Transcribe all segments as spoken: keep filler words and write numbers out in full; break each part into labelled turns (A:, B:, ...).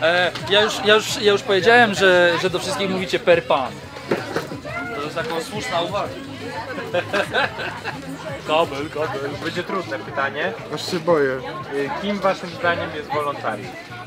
A: E, ja, już, ja, już, ja już powiedziałem, że, że do wszystkich mówicie per pan. To jest taka słuszna uwaga. Kabel, kabel.
B: Będzie trudne pytanie.
C: Aż się boję.
B: Kim waszym zdaniem jest wolontariusz?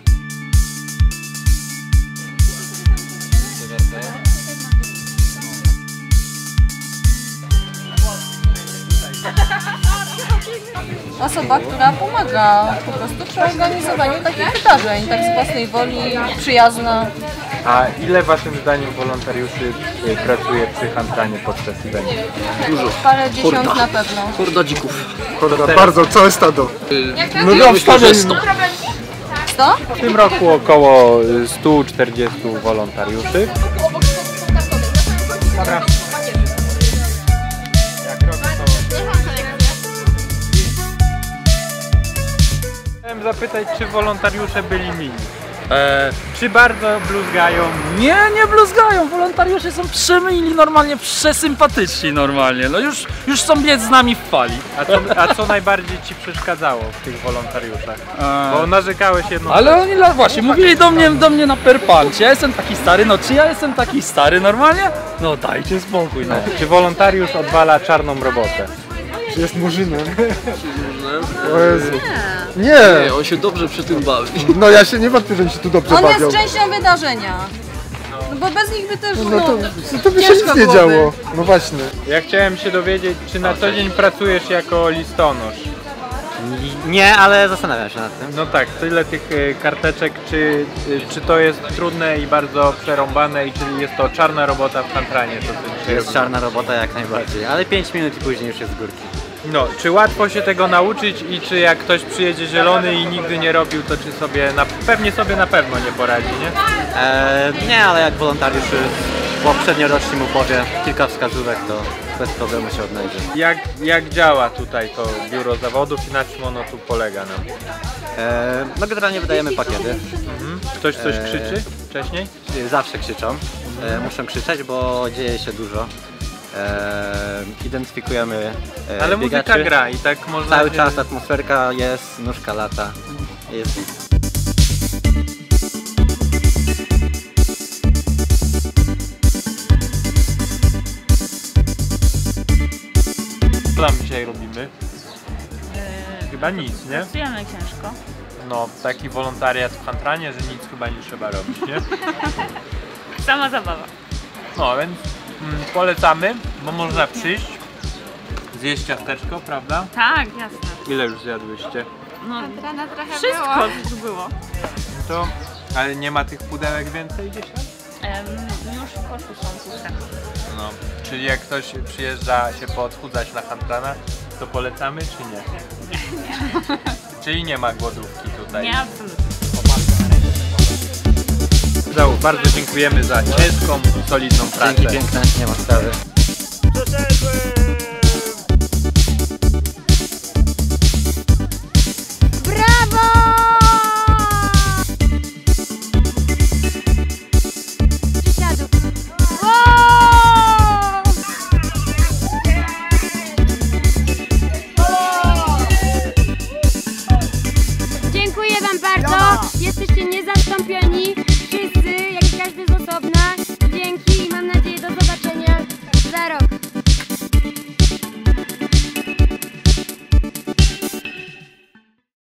D: Osoba, która pomaga po prostu przy organizowaniu takich wydarzeń, tak z własnej woli, przyjazna.
B: A ile waszym zdaniem wolontariuszy y, pracuje przy Huntranie podczas eventu?
E: Dużo.
D: Parę dziesiąt na pewno.
E: Horda dzików.
C: Horda, bardzo, całe stado.
D: No
C: no myślę, że
E: sto.
D: sto?
B: W tym roku około stu czterdziestu wolontariuszy. Dobra. Jak robię to... Chciałem zapytać, czy wolontariusze byli mili?
A: E,
B: Czy bardzo bluzgają?
A: nie, nie bluzgają. Wolontariusze są przemili, normalnie przesympatyczni normalnie. No już, już są biec z nami w fali.
B: A co, a co najbardziej ci przeszkadzało w tych wolontariuszach?
A: E,
B: Bo narzekałeś jedną
A: Ale
B: rzecz.
A: oni no właśnie mówili do mnie, do mnie na perpan, czy ja jestem taki stary, no czy ja jestem taki stary normalnie? No dajcie spokój, no.
B: Czy wolontariusz odwala czarną robotę?
C: Czy jest murzynem?
E: Nie.
C: O Jezu. Nie!
E: Nie, on się dobrze przy tym bawi.
C: No ja się nie wątpię, że oni się tu dobrze
D: On
C: bawią.
D: jest częścią wydarzenia. No bo bez nich by też
C: No to,
D: no,
C: to by się
D: ciężko
C: nic nie
D: byłoby.
C: działo. No właśnie.
B: Ja chciałem się dowiedzieć, czy na co dzień pracujesz jako listonosz?
F: Nie, ale zastanawiam się nad tym.
B: No tak, tyle tych y, karteczek, czy, y, czy to jest trudne i bardzo przerąbane i czy jest to czarna robota w Huntranie? To ty dzisiaj
F: Jest
B: robisz?
F: czarna robota jak najbardziej, ale pięć minut i później już jest z górki.
B: No, czy łatwo się tego nauczyć i czy jak ktoś przyjedzie zielony i nigdy nie robił, to czy sobie, na, pewnie sobie na pewno nie poradzi, nie?
F: Eee, nie, ale jak wolontariusz poprzednioroczny mu powie kilka wskazówek, to bez problemu się odnajdzie.
B: Jak, jak działa tutaj to biuro zawodów i na czym ono tu polega nam?
F: Eee, no generalnie wydajemy pakiety.
B: Mhm. Ktoś coś
F: Eee.
B: krzyczy wcześniej?
F: Zawsze krzyczą. Eee, muszą krzyczeć, bo dzieje się dużo. Eee, identyfikujemy eee,
B: Ale muzyka
F: biegaczy.
B: gra i tak można...
F: Cały
B: się-
F: czas atmosferka jest, nóżka lata. Jest.
B: Co tam dzisiaj robimy? Chyba nic, nie?
G: Pracujemy ciężko.
B: No, taki wolontariat w Huntranie, że nic chyba nie trzeba robić, nie?
G: Sama zabawa.
B: No, więc mm, polecamy, bo można przyjść, zjeść ciasteczko, prawda?
G: Tak, jasne.
B: Ile już zjadłyście?
G: No,
H: Rana trochę
G: wszystko
H: było.
G: już było.
B: To, ale nie ma tych pudełek więcej gdzieś tam?
G: Em, już w koszu są puste.
B: No, czyli jak ktoś przyjeżdża się poodchudzać na Huntrana, to polecamy czy nie? Nie. Czyli nie ma głodówki tutaj?
G: Nie, absolutnie.
B: Znowu bardzo dziękujemy za ciężką, solidną pracę.
F: Dzięki piękne, nie ma sprawy.
H: Brawo! Przysiadów. Wow! Dziękuję wam bardzo. Jesteście niezastąpieni. Wszyscy, jak i każdy z osobna. Dzięki i mam nadzieję do zobaczenia za rok.